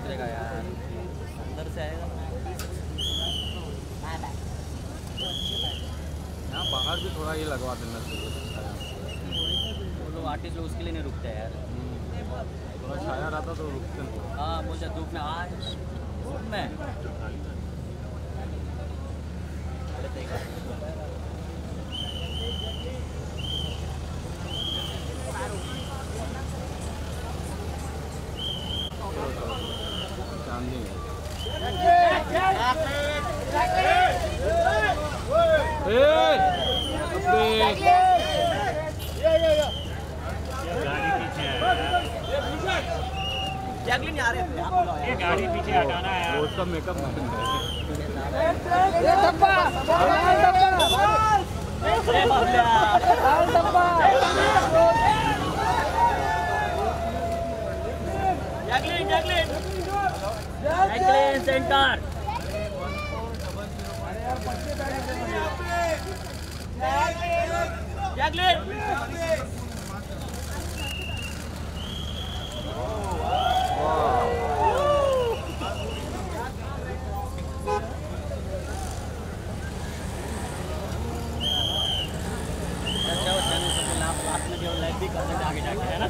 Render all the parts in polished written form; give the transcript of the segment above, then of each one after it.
निकलेगा यार, अंदर से आएगा। यहाँ बाहर भी थोड़ा ये लगवा देना चाहिए। वो लोग आर्टिस्ट लोग उसके लिए नहीं रुकते यार। थोड़ा छाया रहता तो रुकते नहीं। हाँ मुझे धूप में आज धूप में चांदी जैकलिन आ रहे थे, ये गाड़ी पीछे हटाना है यार। रोज का मेकअप जैकलिन सेंटर जैकलिन भी कर सकते आगे जाके, है ना?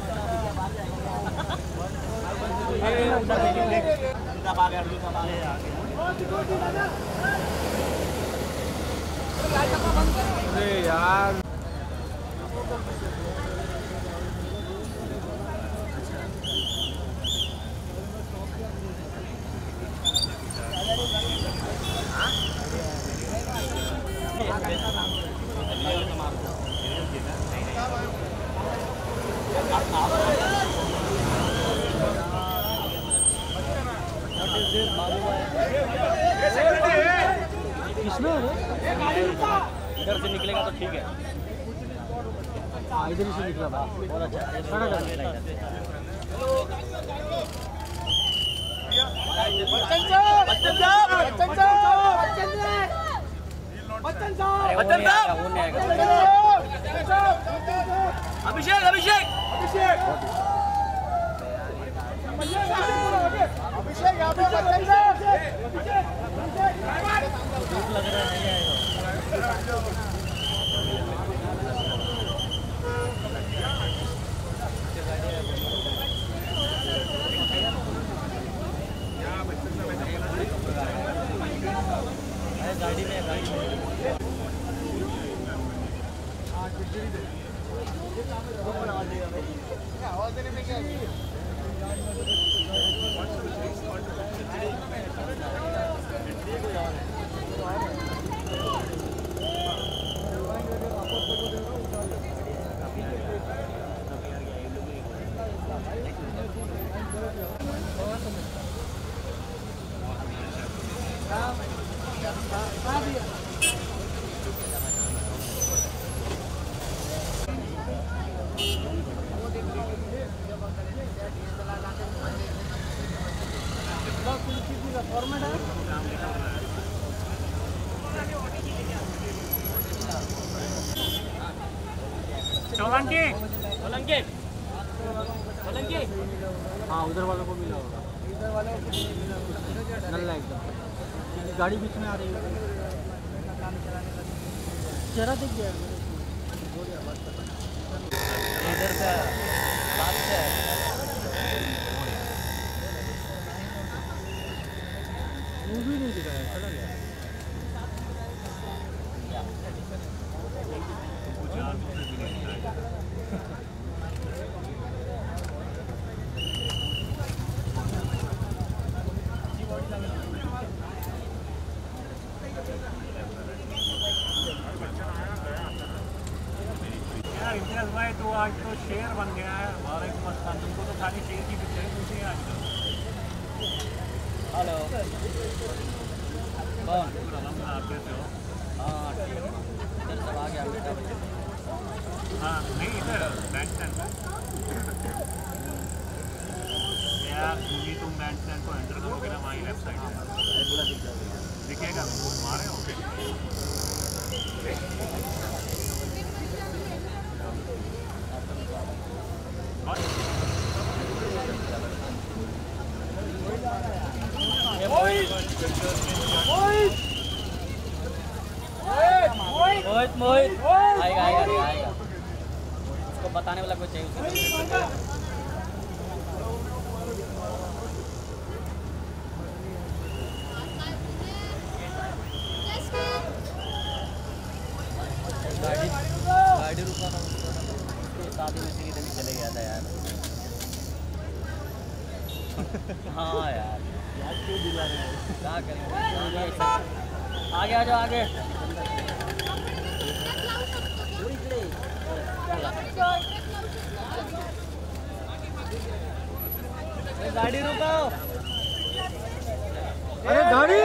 अरे यार इधर से निकलेगा तो ठीक है। इधर से निकला बहुत अच्छा अभिषेक अभिषेक अभिषेक यहाँ पे लग रहा है नहीं आएगा। गाड़ी में आवाज देने में क्या है? हाँ उधर वालों को मिला होगा, इधर वालों को नल्ला एकदम गाड़ी बीच में आ रही है। चेहरा दिख गया इधर से बात से वो भी नहीं दिखा है, चला गया। इम्तियाज भाई तो आज तो शेर बन गया है हमारे मस्तान, तुमको तो खाली शेर की पिक्चर पूछी है आज। हेलो कौन? आप कैसे हो? हाँ इधर सब आ गया बेटा। हाँ नहीं इधर बैंड स्टैंड पर यार, क्योंकि तुम बैंड स्टैंड को एंटर करोगे ना वहीं लेफ्ट साइड दिखेगा, तुम्हारे हो What? मोहित आएगा आएगा रे आएगा। उसको बताने वाला कोई चाहिए उसको। गाड़ी रुका था उसको शादी में सीधे भी चले गया था यार। हाँ यार क्यों दिला रहे हैं, क्या करें। आगे आ जाओ आगे। गाड़ी रुकाओ। अरे गाड़ी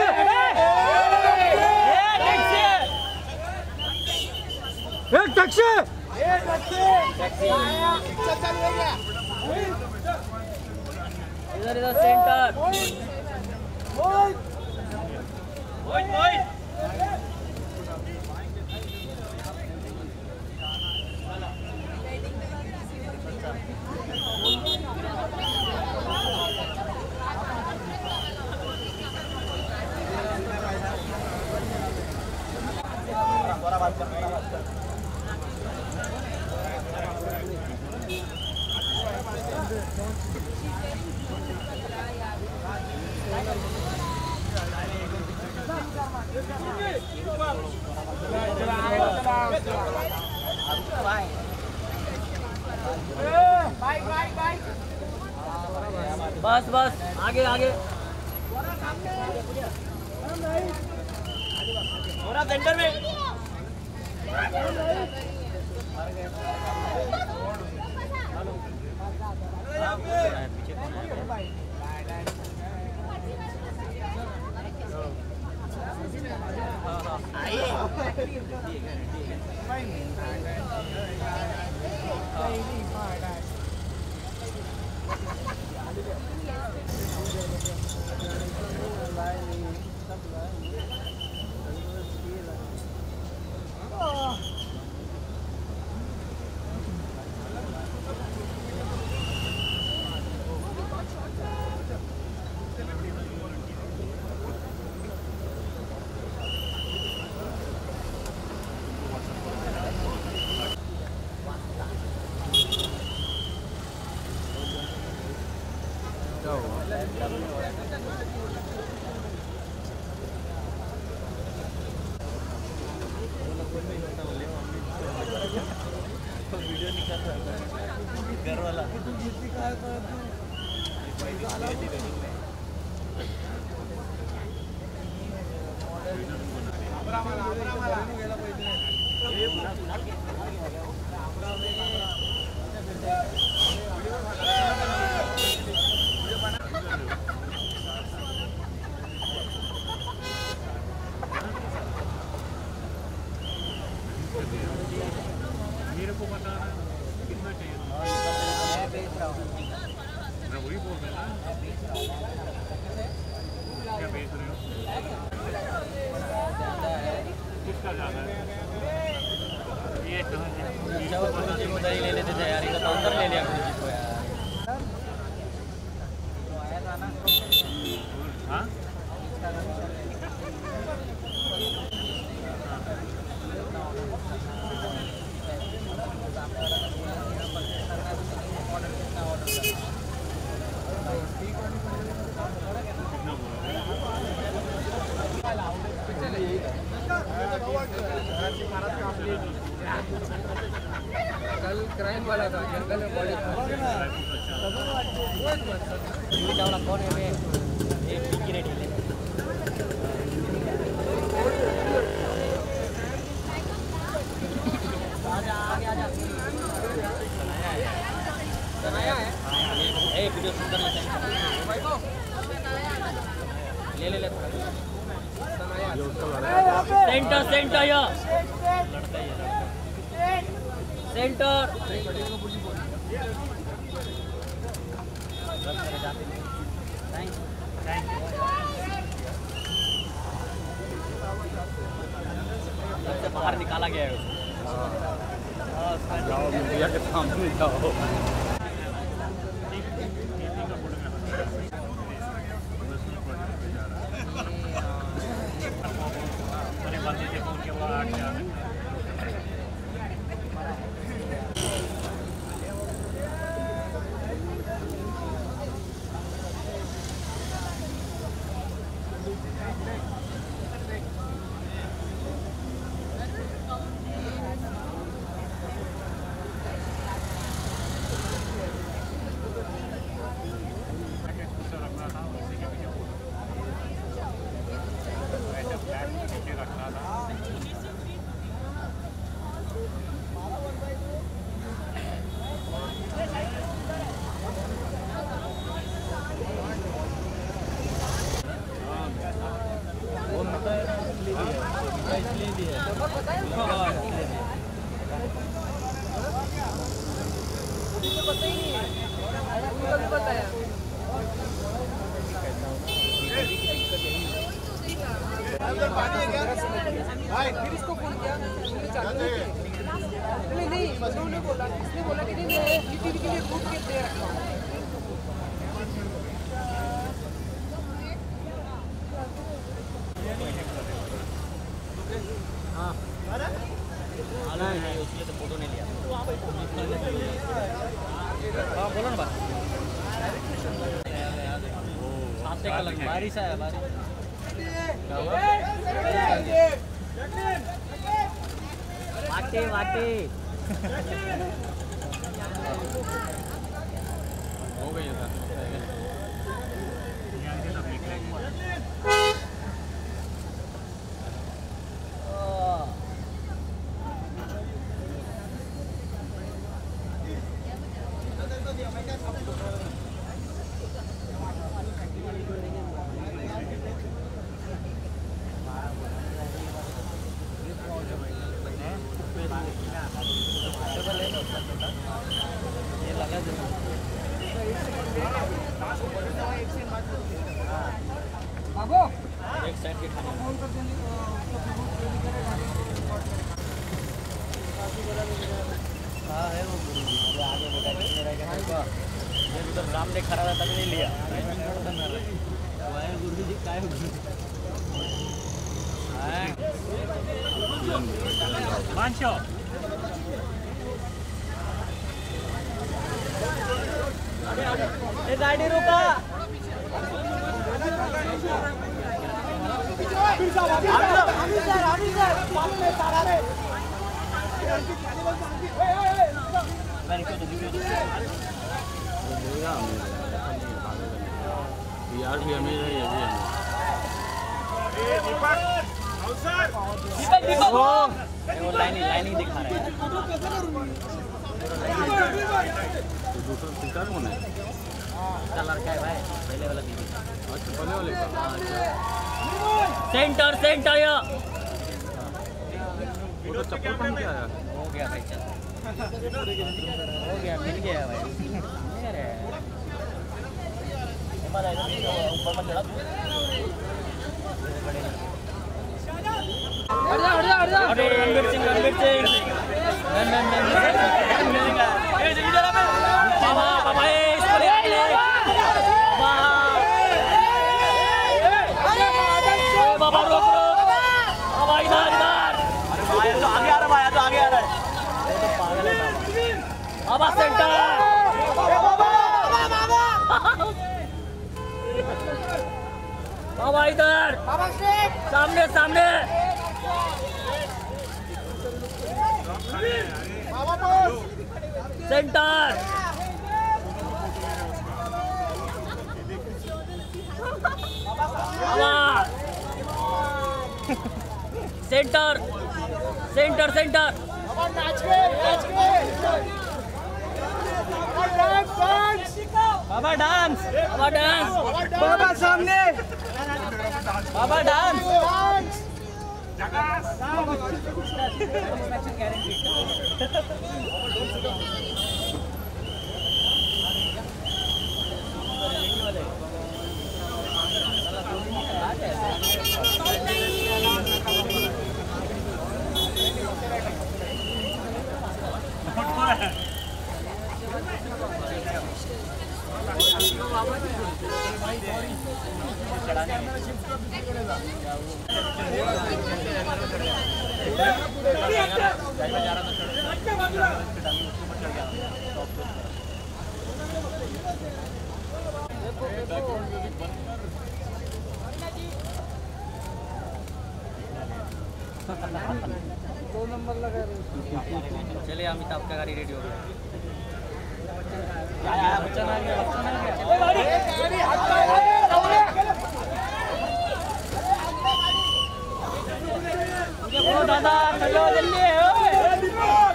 टैक्सी इधर इधर सेंटर। बस बस आगे आगे थोड़ा सेंटर में। वीडियो निकाल रहा है घर वाला। मेरे को बताना कितना चाहिए। मैं वही बोल रहा हूँ ना, क्या बेच रहे हो? किसका ज़्यादा है? ये उधर ही ले लेते थे यार, ये तो अंदर ले लिया कुछ को यार। हाँ कल क्राइम वाला था, जंगल में बॉडी चावला कौन है वे? ये टिक्की रेडी ले। आजा आगे आजा। बनाया है। ए वीडियो शूट करना चाहिए भाई को। ले ले ले सेंटर सेंटर या लड़का ही है सेंटर। सबसे बाहर निकाला गया है। जाओ मीडिया के सामने जाओ। का फिर इसको फोन किया, नहीं उन्होंने बोला, इसने बोला कि नहीं मैं टीवी के लिए कूद के दे रखा हूँ। हाँ आना है उसलिए तो फोटो नहीं लिया। हाँ बोलो ना बात। साथ कलर बारिश है बारिश। वाटे वाटे हो गई है सर। ये लगा जो बाबू एक साइड के खाने फोन कर देंगे हाँ है वो आगे बेटा कितने रहेगा देखो ये उधर सामने खड़ा रहता भी नहीं लिया गुरु जी क्या है मानशो ये गाड़ी रुका यार भी अमीर है, ये भी अमीर। वो लाइनिंग दिखा रहा है तो दूसरा तीसरा कौन है? क्या लड़का है भाई पहले वाला दीदी अच्छा पहले वाले का। सेंटर सेंटर या वो तो चप्पल पहन के आया। हो गया भाई चल हो गया मिल गया भाई अरे ऊपर मत चढ़ा अरे रणवीर सिंह बाबा बाबा इसको ले आए बाबा रोक बाबा इधर अरे तो आगे आ रहा है तो आगे आ रहा है वो तो पागल है बाबा सेंटर बाबा इधर सामने सामने सेंटर सेंटर सेंटर सेंटर बाबा डांस बाबा डांस बाबा सामने बाबा डांस दो नंबर लगा रहे। चलिए अमिताभ का गाड़ी रेडी हो गया बच्चन आ गया दादा चलो जल्दी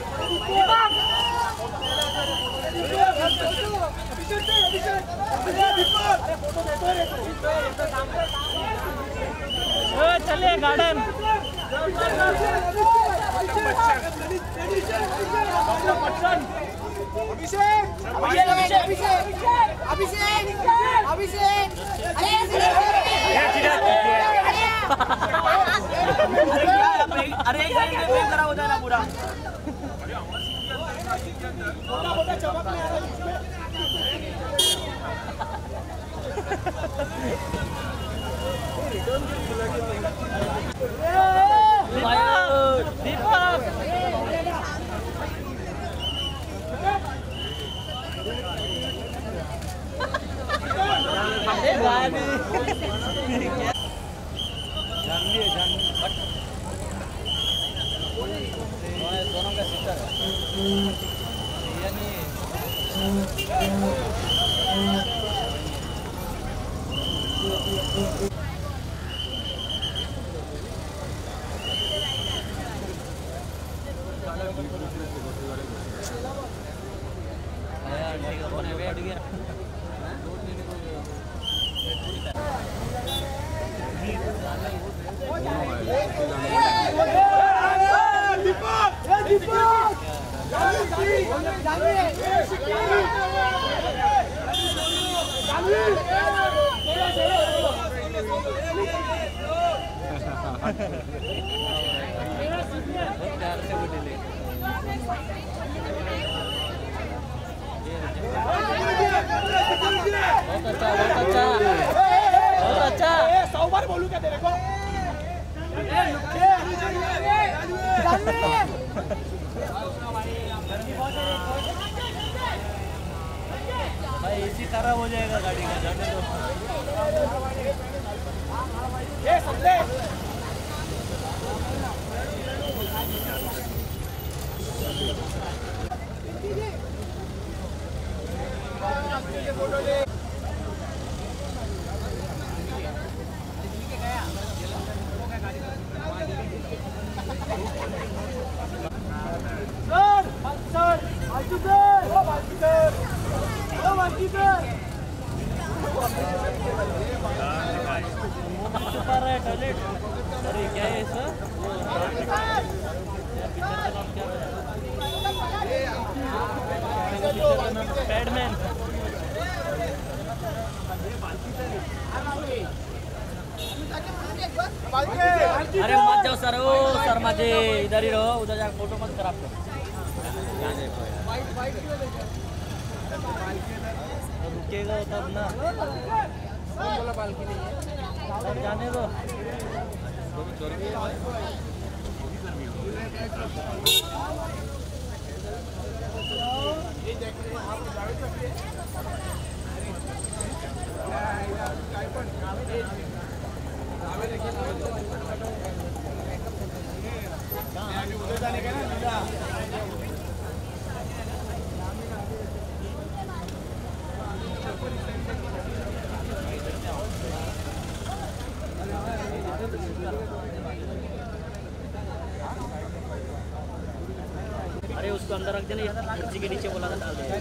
चलिए गार्डन अभिषेक अरे एक साइड में फ्रेम खराब हो जाए ना पूरा। मोटा चमक में आ रहा है दीपक दोनों का सिस्टर बहुत अच्छा 100 बार बोलूं क्या तेरे को? भाई इसी तरह हो जाएगा गाड़ी का जाने दो। ये समझे टॉयलेट अरे क्या है सर पैडमैन अरे मत जाओ सर ओ शर्मा जी इधर ही रहो उधर जाकर फोटो मत खराब करो रुकेगा तब ना बोला बाल्की नहीं है तब जाने दो अरे उसको अंदर रख देना कुर्सी के नीचे बोला था डाल दे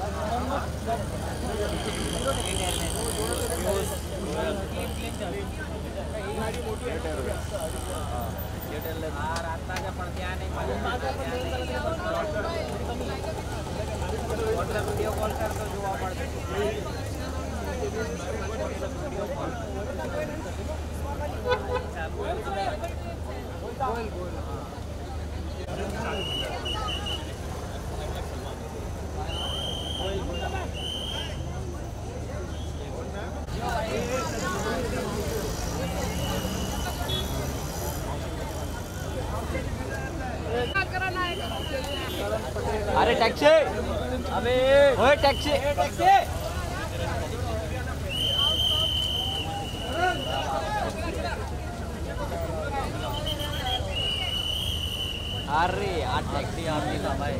वीडियो कॉल कर दो जो आप अरे टैक्सी अबे ओए टैक्सी टैक्सी अरे यार टैक्सी आदमी का भाई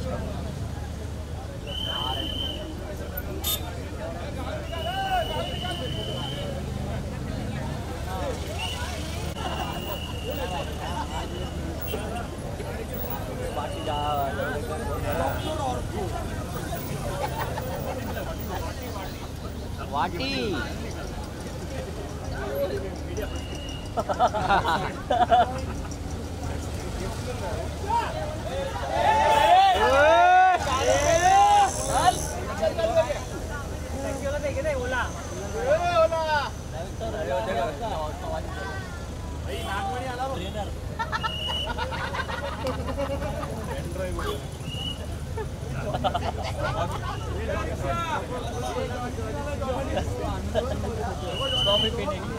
वाटी कॉफी पीने के लिए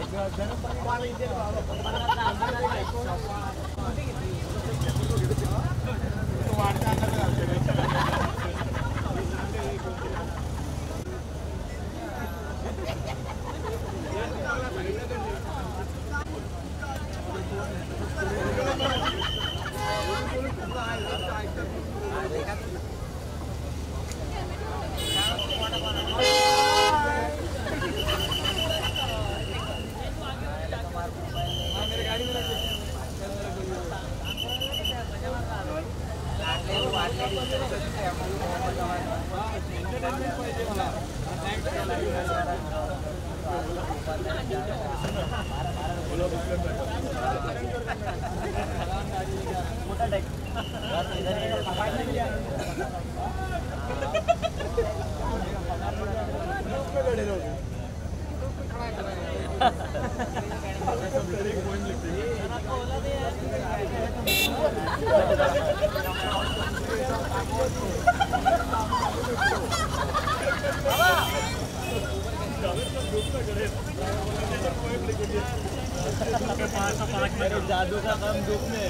जादू का काम धूप में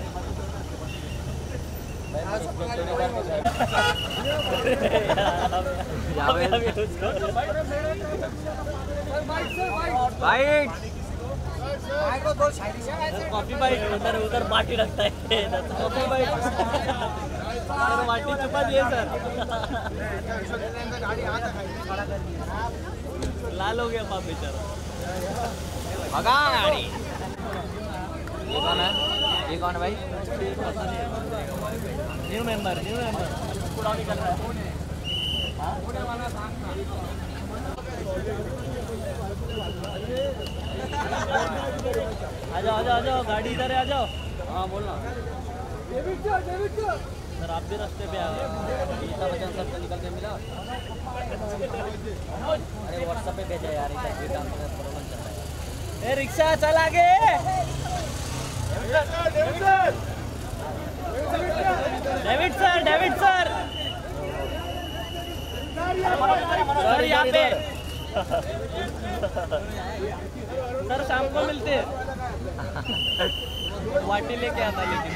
कॉफी बाइट उधर उधर बाटी रखता है कॉफी बाइट बाटी छुपा दिए सर लाल हो गया बाप बेचारा भगा गाड़ी ये कौन है भाई न्यू मेंबर पूरा निकल रहा है आ जाओ गाड़ी इधर आ जाओ हाँ बोलना सर आप भी रास्ते पे आ गए गीता बच्चन सर से निकल के मिला अरे व्हाट्सएप पे भेजा यार प्रॉब्लम चल रहा है ए रिक्शा चल आगे डेविड सर सर यहाँ पे सर शाम को मिलते हैं वाटी लेके आता लेकिन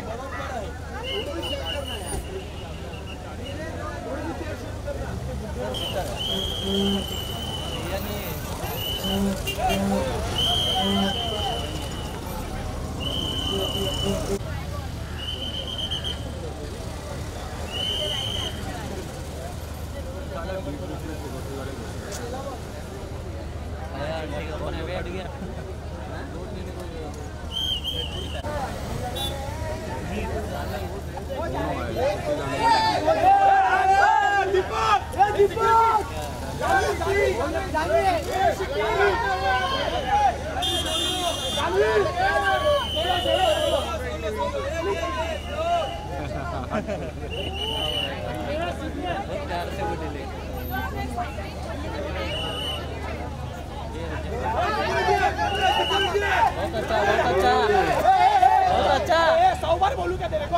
बहुत अच्छा 100 बार बोलूं क्या तेरे को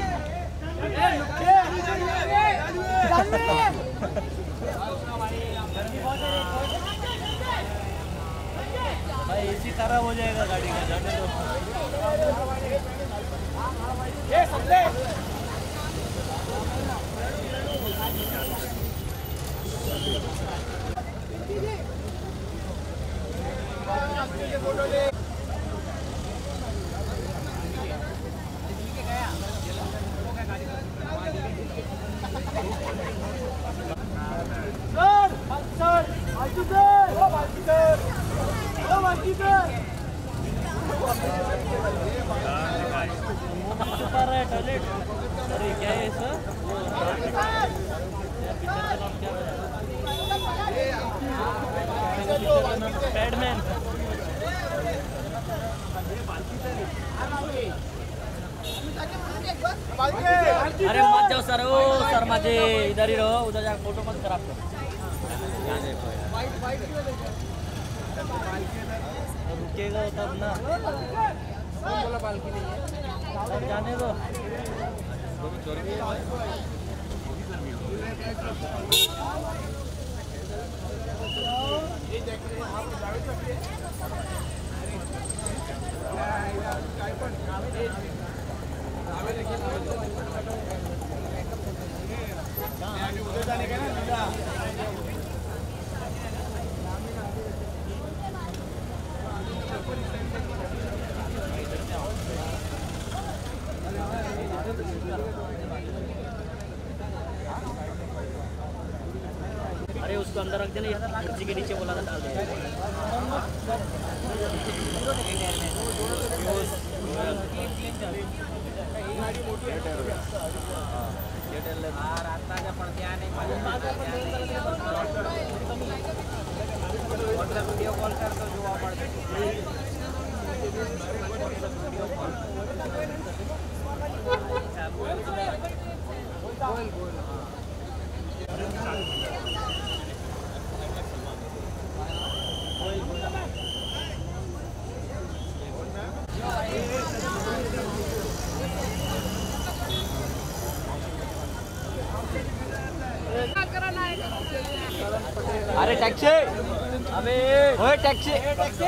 भाई इसी खराब हो जाएगा गाड़ी का जाने दो ये समझे फोटो ले टॉयलेट अरे क्या है सर पैडमैन अरे मत जाओ सर ओ सर माझे इधर ही रहो उधर जाकर फोटो मत खराब करो रुकेगा तब ना जाने दो इधर भी हो अरे उसको अंदर रख देना, कुर्सी के नीचे बोला था डाल दे। वीडियो कॉल कर तो जो अरे टैक्सी, अबे ओए टैक्सी टैक्सी।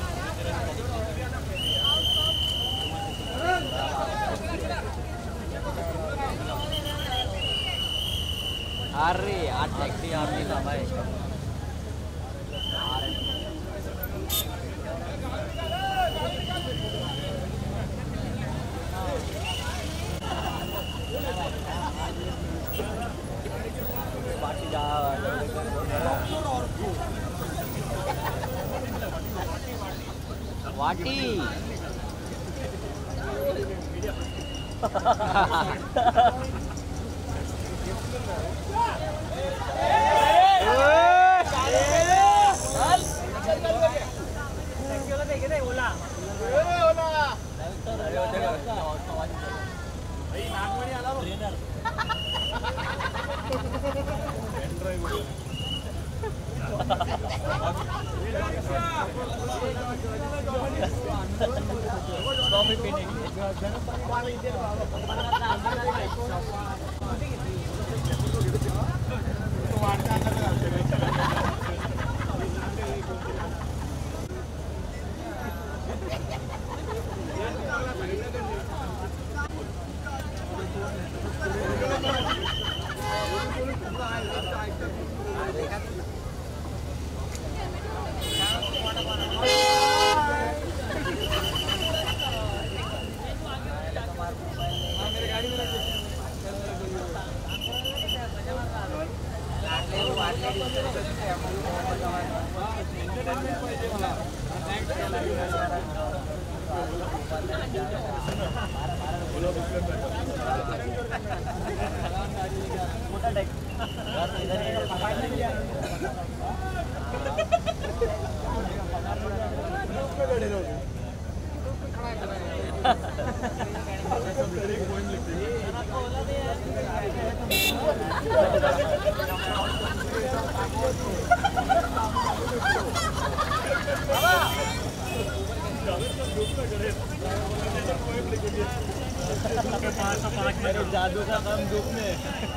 अरे यार टैक्सी यार नहीं था भाई। वाटी कॉफी पीने की जादू का काम धूप में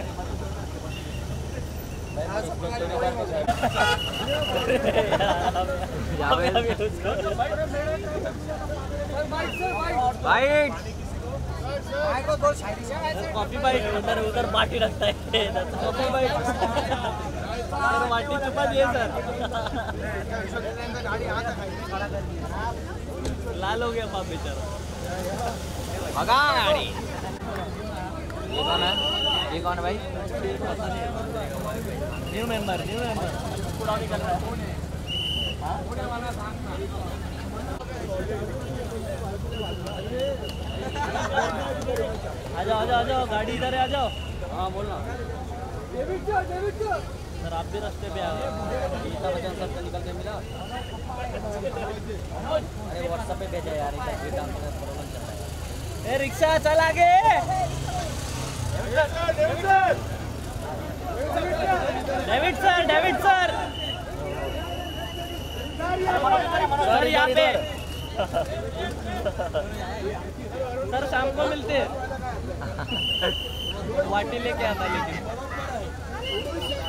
कॉफी बाइट उधर उधर बाटी रखता है कॉफी बाइट बाटी छुपा दिए सर लाल हो गया बाप बेचारा भगा गाड़ी। ये कौन है? ये कौन है भाई? न्यू मेंबर पूरा निकल रहा है। आ जाओ गाड़ी इधर है, आ जाओ। हाँ बोलना सर, आप भी रास्ते पे आ गए। गीता बचन सर से निकल के मिला। अरे व्हाट्सएप पे भेजा यार, इधर प्रॉब्लम चल रहा है। ए रिक्शा चल आगे। डेविड सर सर यहाँ पे सर शाम को मिलते हैं। वाटी लेके आता लेकिन है